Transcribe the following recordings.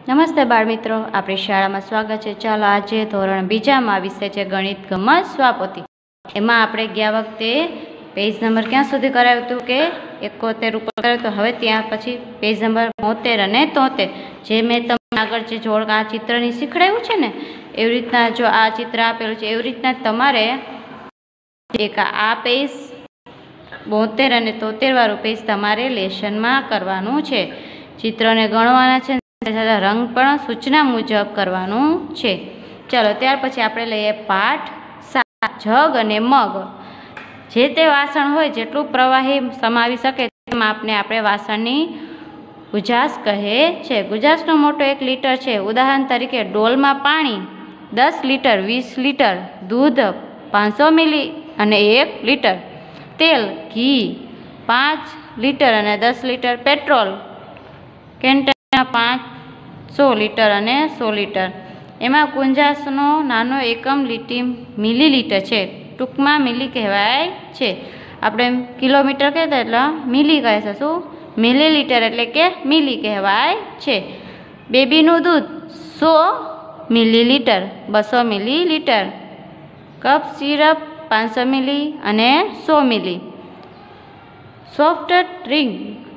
નમસ્તે બાળ મિત્રો, આપણી શાળામાં સ્વાગત છે। ચાલો આજે ધોરણ બીજામાં વિષય છે ગણિત ગમત સ્વાપોથી। એમાં આપણે ગયા વખતે પેજ નંબર ક્યાં સુધી કરાવ્યું હતું કે 71 ઉપર કરાવ્યું હતું। હવે ત્યાં પછી પેજ નંબર 72 અને 73 જે મેં તમને આગળ જે જોડ આ ચિત્રની શીખડાવ્યું છે ને એવી રીતના જો આ ચિત્ર આપેલું છે એવી રીતના તમારે એક આ પેજ 72 અને 73 વાળું પેજ તમારે લેશનમાં કરવાનું છે। ચિત્રને ગણવાના છે, રંગ પણ સૂચના મુજબ કરવાનું છે। ચાલો ત્યાર પછી આપણે લઈએ પાઠ 7 જગ અને મગ। જે તે વાસણ હોય જેટલું પ્રવાહી સમાવી શકે તે માપને આપણે વાસણની ગુજાસ કહે છે। ગુજાસનો મોટો 1 લીટર છે। ઉદાહરણ તરીકે ડોલમાં પાણી 10 લીટર, 20 લીટર, દૂધ 500 મિલી અને 1 લીટર, તેલ ઘી 5 લીટર અને 10 લીટર, પેટ્રોલ કેન્ટના 500 લીટર અને 100 લીટર। એમાં ગુંજાસનો નાનો એકમ મિલીલીટર છે। ટૂંકમાં મિલી કહેવાય છે। આપણે કિલોમીટર કહેતા એટલે મિલી કહે છે। શું? મિલીલીટર એટલે કે મિલી કહેવાય છે। બેબીનું દૂધ 100 millilitre, 200 millilitre. Cup syrup 500 milli અને 100 milli. Soft drink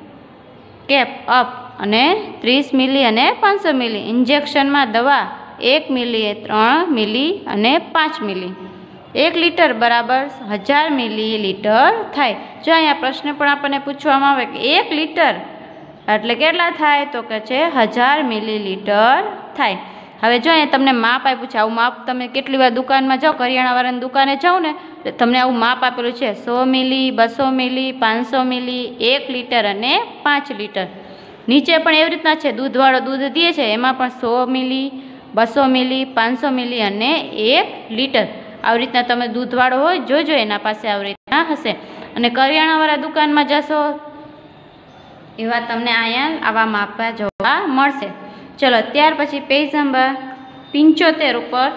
cap up અને 30 મિલી અને 500 મિલી। ઇન્જેક્શનમાં દવા 1 મિલી, 3 મિલી અને 5 મિલી। 1 લીટર બરાબર 1000 મિલીલીટર થાય। જો અહીંયા પ્રશ્ન પણ આપણને પૂછવામાં આવે કે 1 લીટર એટલે કેટલા થાય, તો કે છે 1000 મિલીલીટર થાય। હવે જો અહીંયા તમને માપ આપ્યું છે, આવું માપ તમે કેટલી વાર દુકાનમાં જાઓ, કરિયાણાવાળાની દુકાને જાઓ ને તો તમને આવું માપ આપેલું છે 100 મિલી, 200 મિલી, 500 મિલી, 1 લીટર અને 5 લીટર। નીચે પણ એવી રીતના છે, દૂધવાળો દૂધ દે છે એમાં પણ 100 મિલી, 200 મિલી, 500 મિલી અને 1 લીટર। આવી રીતના તમે દૂધવાળો હોય જોજો એના પાસે આવી રીતના હશે। અને કરિયાણાવાળા દુકાનમાં જશો એવા તમને અહીંયા આવા માપવા જોવા મળશે। ચલો ત્યાર પછી પેજ નંબર 75 ઉપર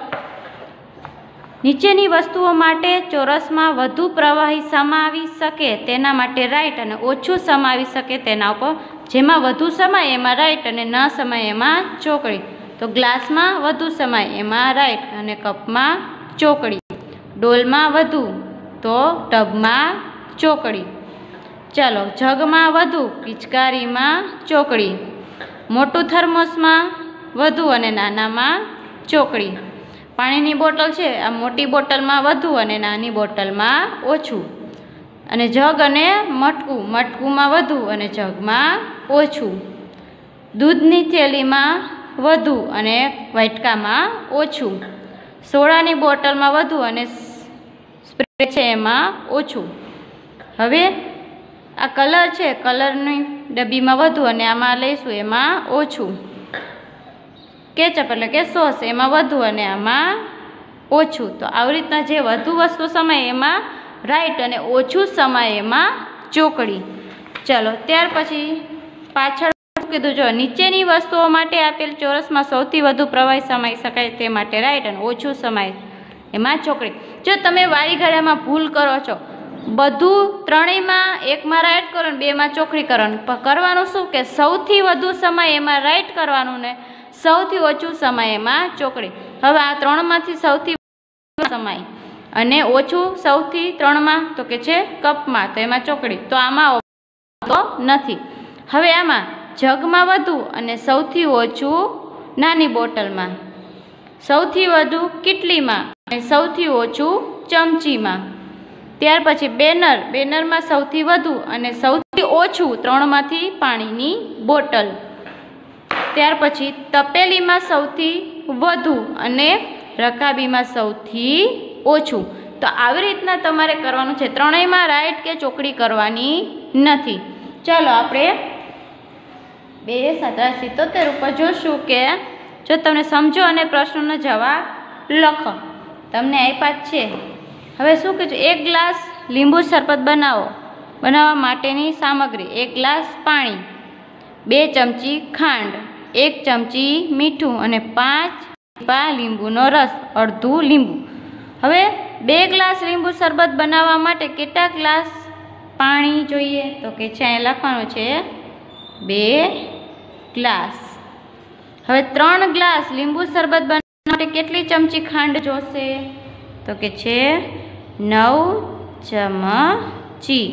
નીચેની વસ્તુઓ માટે ચોરસમાં વધુ પ્રવાહી સમાવી શકે તેના માટે રાઈટ અને ઓછું સમાવી શકે તેના ઉપર જેમાં વધુ સમાય એમાં રાઈટ અને ન સમાય એમાં ચોકડી। તો ગ્લાસમાં વધુ સમાય એમાં રાઈટ અને કપમાં ચોકડી। ડોલમાં વધુ તો ટબમાં ચોકડી। ચાલો જગમાં વધુ, પિચકારીમાં ચોકડી। મોટું થર્મોસમાં વધુ અને નાનામાં ચોકડી। પાણીની બોટલ છે, આ મોટી બોટલમાં વધુ અને નાની બોટલમાં ઓછું। અને જગ અને મટકું, મટકુમાં વધુ અને જગમાં ઓછું। દૂધની થેલીમાં વધુ અને વાટકામાં ઓછું। સોડાની બોટલમાં વધુ અને સ્પ્રે છે એમાં ઓછું। હવે આ કલર છે, કલરની ડબ્બીમાં વધુ અને આમાં લઈશું એમાં ઓછું। કેચઅપ એટલે કે સોસ એમાં વધુ અને આમાં ઓછું। તો આવી રીતના જે વધુ વસ્તુ સમાય એમાં રાઈટ અને ઓછું સમય એમાં ચોકડી। ચલો ત્યાર પછી પાછળ કીધું જો નીચેની વસ્તુઓ માટે આપેલ ચોરસમાં સૌથી વધુ પ્રવાહી સમાઈ શકાય તે માટે રાઈટ અને ઓછું સમાય એમાં ચોકડી। જો તમે વારીઘડિયામાં ભૂલ કરો છો, બધું ત્રણેયમાં એકમાં રાઈટ કરો ને બેમાં ચોકડી કરવાનું, પણ કરવાનું શું કે સૌથી વધુ સમય એમાં રાઈટ કરવાનું ને સૌથી ઓછું સમય એમાં ચોકડી। હવે આ ત્રણમાંથી સૌથી સમય અને ઓછું સૌથી ત્રણમાં તો કે છે કપમાં, તો એમાં ચોકડી। તો આમાં તો નથી। હવે આમાં જગમાં વધુ અને સૌથી ઓછું નાની બોટલમાં, સૌથી વધુ કીટલીમાં અને સૌથી ઓછું ચમચીમાં। ત્યાર પછી બેનર, બેનરમાં સૌથી વધુ અને સૌથી ઓછું ત્રણમાંથી પાણીની બોટલ। ત્યાર પછી તપેલીમાં સૌથી વધુ અને રકાબીમાં સૌથી ઓછું। તો આવી રીતના તમારે કરવાનું છે, ત્રણેયમાં રાઈટ કે ચોકડી કરવાની નથી। ચાલો આપણે 277 ઉપર જોશું કે જો તમને સમજો અને પ્રશ્નોનો જવાબ લખો, તમને આપ્યા જ છે। હવે શું કીધું, 1 ગ્લાસ લીંબુ શરબત બનાવવા માટેની સામગ્રી 1 ગ્લાસ પાણી, 2 ચમચી ખાંડ, 1 ચમચી મીઠું અને 5 ટીપા લીંબુનો રસ, અડધું લીંબુ। હવે 2 ગ્લાસ લીંબુ શરબત બનાવવા માટે કેટલા ગ્લાસ પાણી જોઈએ, તો કે છે અહીંયા લખવાનું છે 2 ગ્લાસ। હવે 3 ગ્લાસ લીંબુ શરબત બનાવવા માટે કેટલી ચમચી ખાંડ જોશે? તો કે છે 9 ચમચી.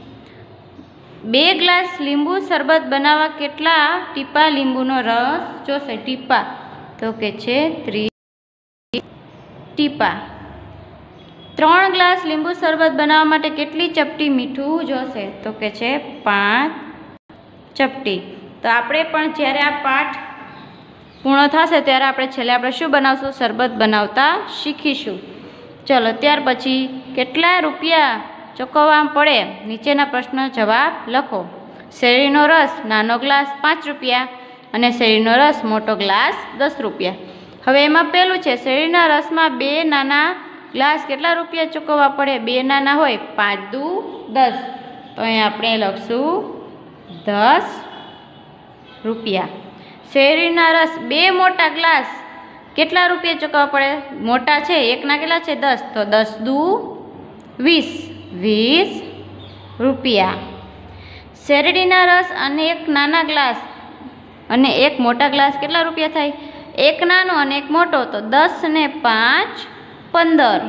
2 ગ્લાસ લીંબુ શરબત બનાવવા કેટલા ટીપા લીંબુનો રસ જોશે? ટીપા. તો કે છે 30 ટીપા. 3 ગ્લાસ લીંબુ શરબત બનાવવા માટે કેટલી ચપટી મીઠું જોશે? તો કે છે 5 ચપટી. તો આપણે પણ જ્યારે આ પાઠ પૂર્ણ થશે ત્યારે આપણે છેલ્લે આપણે શું બનાવશું? શરબત બનાવતા શીખીશું. ચલો, ત્યાર પછી કેટલા રૂપિયા ચૂકવવા પડે? નીચેના પ્રશ્ન જવાબ લખો. શેરડીનો રસ નાનો ગ્લાસ 5 રૂપિયા અને શેરડીનો રસ મોટો ગ્લાસ 10 રૂપિયા. હવે એમાં પહેલું છે શેરડીના રસમાં 2 નાના ગ્લાસ કેટલા રૂપિયા ચૂકવવા પડે? 2 નાના હોય 5 દુ 10. તો અહીંયા આપણે લખશું 10 રૂપિયા. શેરડીના રસ 2 મોટા ગ્લાસ કેટલા રૂપિયા ચૂકવવા પડે? મોટા છે એકના કેટલા છે? 10. તો 10 દુ 20. 20 રૂપિયા. શેરડીના રસ અને 1 નાના ગ્લાસ અને 1 મોટા ગ્લાસ કેટલા રૂપિયા થાય? 1 નાનો અને 1 મોટો. તો 10 ને 5 15.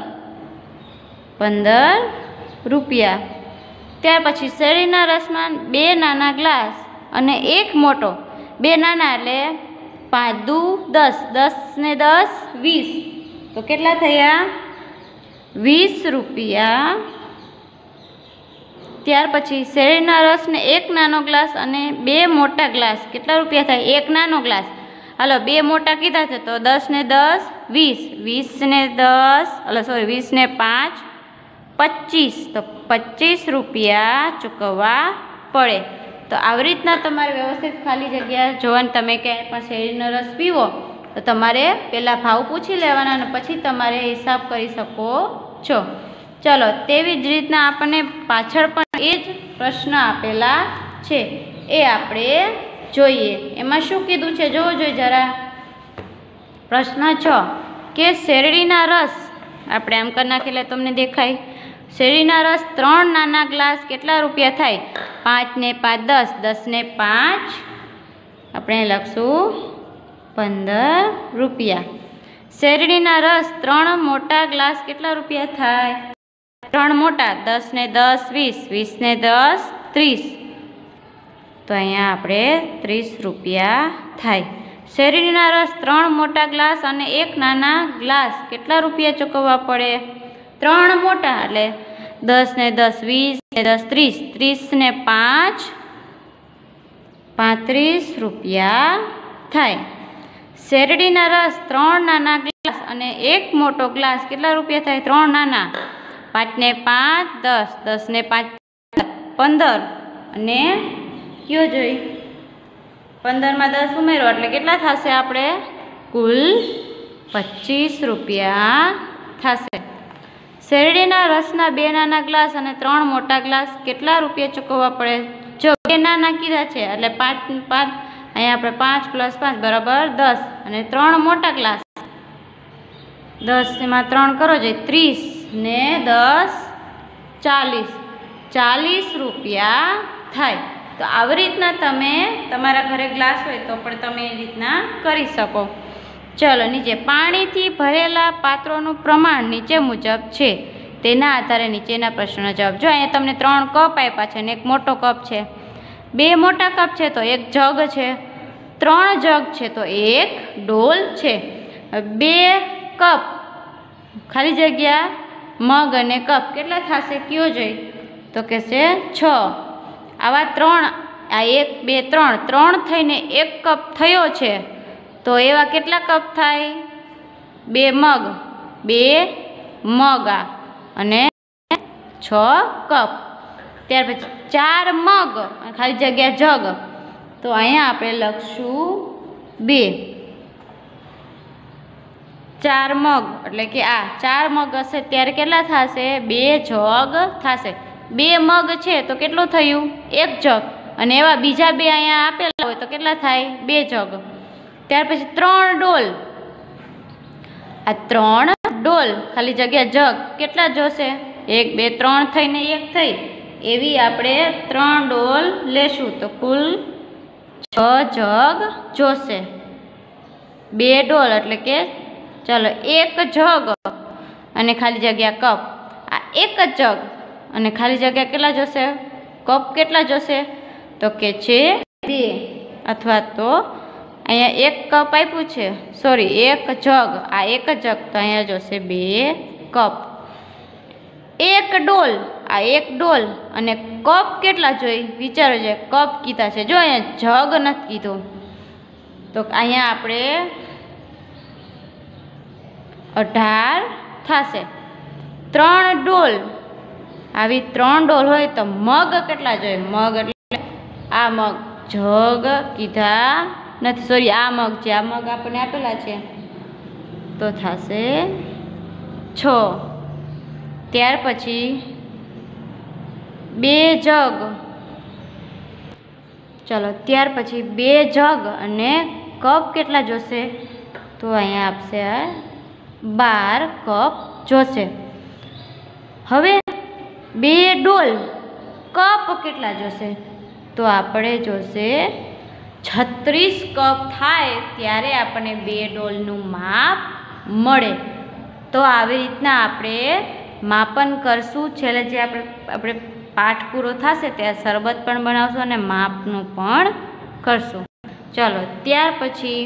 15 રૂપિયા. ત્યાર પછી શેરડીના રસમાં 2 નાના ગ્લાસ અને 1 મોટો. 2 નાના એટલે 5 દુ 10. 10 ને 10 20. તો કેટલા થયા? 20 રૂપિયા. ત્યાર પછી શેરડીના રસને 1 નાનો ગ્લાસ અને 2 મોટા ગ્લાસ કેટલા રૂપિયા થાય? 1 નાનો ગ્લાસ. હાલો 2 મોટા કીધા છે તો 10 ને 10 20. 20 ને 10 20 ને 5 25. તો 25 રૂપિયા ચૂકવવા પડે. તો આવી રીતના તમારે વ્યવસ્થિત ખાલી જગ્યા જોવાની. તમે ક્યાંય પણ શેરડીનો રસ પીવો તો તમારે પહેલાં ભાવ પૂછી લેવાના અને પછી તમારે હિસાબ કરી શકો છો. ચલો, તેવી જ રીતના આપણને પાછળ પણ એ જ પ્રશ્ન આપેલા છે, એ આપણે જોઈએ. એમાં શું કીધું છે જોવો જોઈએ જરા. પ્રશ્ન 6 કે શેરડીના રસ, આપણે આમ કરી નાખીએ એટલે તમને દેખાય. શેરડીના રસ 3 નાના ગ્લાસ કેટલા રૂપિયા થાય? 5 ને 5 10. 10 ને 5 આપણે લખશું 15 રૂપિયા. શેરડીના રસ 3 મોટા ગ્લાસ કેટલા રૂપિયા થાય? 3 મોટા. 10 ને 10 20. 20 ને 10 30. તો અહીંયા આપણે 30 રૂપિયા થાય. શેરડીના રસ 3 મોટા ગ્લાસ અને 1 નાના ગ્લાસ કેટલા રૂપિયા ચૂકવવા પડે? 3 મોટા એટલે 10 ને 10 20 ને 10 30. 30 ને 5 35 રૂપિયા થાય. શેરડીના રસ 3 નાના ગ્લાસ અને 1 મોટો ગ્લાસ કેટલા રૂપિયા થાય? 3 નાના. 5 ને 5 10. 10 ને 5 15. અને કયો જોઈ? 15 માં 10 ઉમેરો એટલે કેટલા થશે? આપણે કુલ 25 રૂપિયા થશે. શેરડીના રસના 2 નાના ગ્લાસ અને 3 મોટા ગ્લાસ કેટલા રૂપિયા ચૂકવવા પડે? જો 2 નાના કીધા છે એટલે 5 5 અહીંયા આપણે 5 + 5 બરાબર 10. અને 3 મોટા ગ્લાસ 10 માં 3 કરો જોઈએ 30 ને 10 40. 40 રૂપિયા થાય. તો આવી રીતના તમે તમારા ઘરે ગ્લાસ હોય તો પણ તમે એ રીતના કરી શકો. ચલો, નીચે પાણીથી ભરેલા પાત્રોનું પ્રમાણ નીચે મુજબ છે. તેના આધારે નીચેના પ્રશ્નનો જવાબ. જો અહીંયા તમને 3 કપ આપ્યા છે અને 1 મોટો કપ છે. 2 મોટા કપ છે તો 1 જગ છે. 3 જગ છે તો 1 ડોલ છે. 2 કપ ખાલી જગ્યા મગ અને કપ કેટલા થશે? કયો જોઈ? તો કે છે 6. આવા 3 આ 1 2 3 3 થઈને 1 કપ થયો છે તો એવા કેટલા કપ થાય? 2 મગ 2 મગ અને 6 કપ. ત્યાર પછી 4 મગ ખાલી જગ્યા જગ તો અહીંયા આપણે લખશું 2. 4 મગ એટલે કે આ 4 મગ હશે ત્યારે કેટલા થશે? 2 જગ થશે. 2 મગ છે તો કેટલું થયું? 1 જગ. અને એવા બીજા 2 અહીંયા આપેલા હોય તો કેટલા થાય? 2 જગ. ત્યાર પછી 3 ડોલ. આ 3 ડોલ ખાલી જગ્યા જગ કેટલા જોશે? 1 2 3 થઈને 1 થઈ એવી આપણે 3 ડોલ લેશું તો કુલ 6 જગ જોશે. 2 ડોલ એટલે કે ચાલો 1 જગ અને ખાલી જગ્યા કપ. આ 1 જગ અને ખાલી જગ્યા કેટલા જોશે? કપ કેટલા જોશે? તો કે છે 2, અથવા તો અહીંયા 1 કપ આપ્યું છે, સોરી 1 જગ, આ 1 જગ તો અહીંયા જોશે 2 કપ. 1 ડોલ, આ 1 ડોલ અને કપ કેટલા જોઈ? વિચારો છે, કપ કીધા છે, જો અહીંયા જગ નથી કીધું, તો અહીંયા આપણે 18 થશે. 3 ડોલ, આવી 3 ડોલ હોય તો મગ કેટલા જોઈએ? મગ એટલે આ મગ, જગ કીધા નથી, સોરી આ મગ છે, આ મગ આપણને આપેલા છે, તો થશે 6. ત્યાર પછી 2 જગ, ચાલો ત્યાર પછી 2 જગ અને કપ કેટલા જોશે? તો અહીંયા આપશે 12 કપ જોશે. હવે 2 ડોલ કપ કેટલા જોશે? તો આપણે જોશે 36 કપ થાય ત્યારે આપણને 2 ડોલનું માપ મળે. તો આવી રીતના આપણે માપન કરશું. છેલ્લે જે આપણે પાઠ પૂરો થશે ત્યારે શરબત પણ બનાવશું અને માપનું પણ કરશું. ચાલો ત્યાર પછી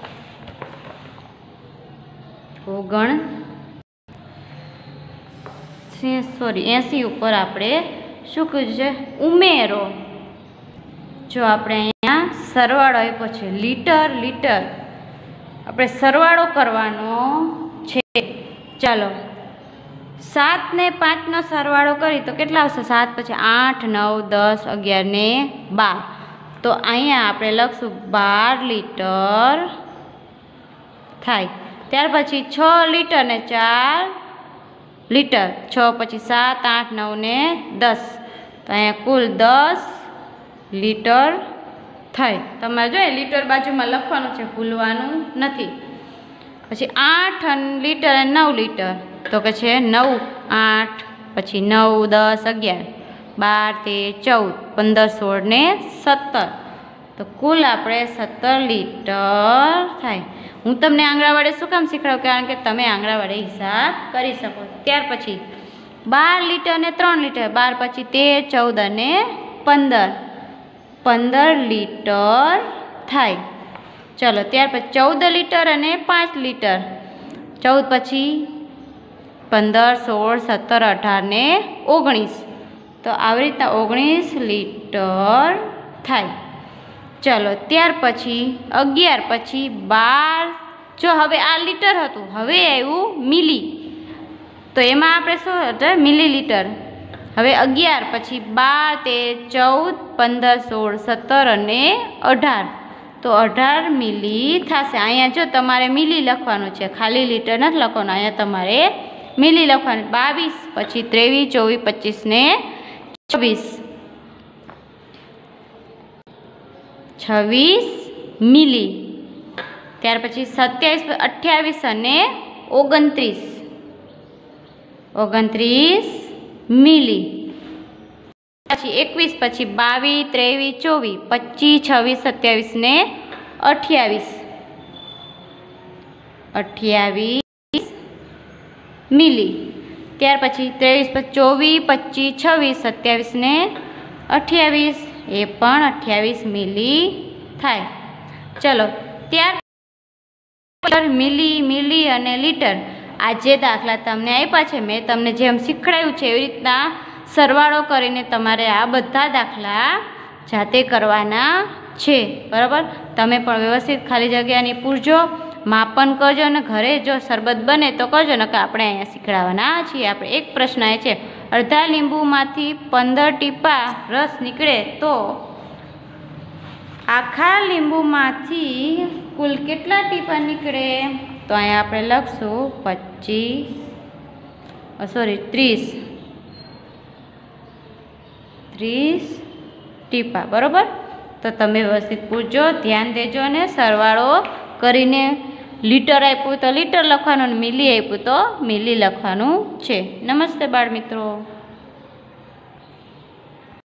80 ઉપર આપણે શું કીધું છે? ઉમેરો. જો આપણે અહીંયા સરવાળો આપ્યો છે, લીટર લીટર, આપણે સરવાળો કરવાનો છે. ચાલો 7 ને 5 નો સરવાળો કરી તો કેટલા આવશે? 7 પછી 8, 9, 10, 11 ને 12. તો અહીંયા આપણે લખશું 12 લીટર થાય. ત્યાર પછી 6 લીટર ને 4 લીટર, 6 પછી 7, 8, 9 ને 10, તો અહીંયા કુલ 10 લીટર થાય. તમારે જોઈએ લીટર બાજુમાં લખવાનું છે, ભૂલવાનું નથી. પછી 8 લીટર અને 9 લીટર, તો કે છે 9, 8, પછી 9, 10, 11, 12, 13, 14, 15, 16 ને 17, તો કુલ આપણે 17 લીટર થાય. હું તમને આંગળા વડે શું કામ શીખવાડું? કારણ કે તમે આંગળા વડે હિસાબ કરી શકો. ત્યાર પછી 12 લીટર ને 3 લીટર, 12 પછી 13, 14 અને 15, 15 લીટર થાય. ચલો ત્યાર પછી 14 લીટર અને 5 લીટર, 14 પછી 15, 16, 17, 18 ને 19, તો આવી રીતના 19 લીટર થાય. ચલો ત્યાર પછી 11 પછી 12, જો હવે આ લીટર હતું, હવે આવ્યું મિલી, તો એમાં આપણે શું હતું? મિલીલીટર. હવે 11 પછી 12, 13, 14, 15, 16, 17 અને 18, તો 18 મિલી થશે. અહીંયા જો તમારે મિલી લખવાનું છે, ખાલી લીટર નથી લખવાનું, અહીંયા તમારે મિલી લખવાનું. 22 પછી 23, 24, 25 ને 26, 26 મિલી. ત્યાર પછી 27, 28 અને 29, 29 મિલી. પછી 21 પછી 22, 23, 24, 25, 26, 27 ને 28, 28 મિલી. ત્યાર પછી 23, 24, 25, 26, 27 ને 28, એ પણ 28 મિલી થાય. ચલો ત્યાર મિલી, મિલી અને લીટર, આ જે દાખલા તમને આપ્યા છે, મેં તમને જેમ શીખવાડ્યું છે એવી રીતના સરવાળો કરીને તમારે આ બધા દાખલા જાતે કરવાના છે. બરાબર? તમે પણ વ્યવસ્થિત ખાલી જગ્યાની પૂરજો, માપન કરજો અને ઘરે જો શરબત બને તો કરજો, નકર આપણે અહીંયા શીખવાડવાના છીએ. આપણે એક પ્રશ્ન એ છે, અડધા લીંબુમાંથી 15 ટીપા રસ નીકળે તો આખા લીંબુમાંથી કુલ કેટલા ટીપા નીકળે? તો અહીંયા આપણે લખશું 30 ટીપા. બરાબર? તો તમે વ્યવસ્થિત પૂછજો, ધ્યાન દેજો અને સરવાળો કરીને લીટર આપ્યું તો લીટર લખવાનું અને મિલી આપ્યું તો મિલી લખવાનું છે. નમસ્તે બાળ મિત્રો.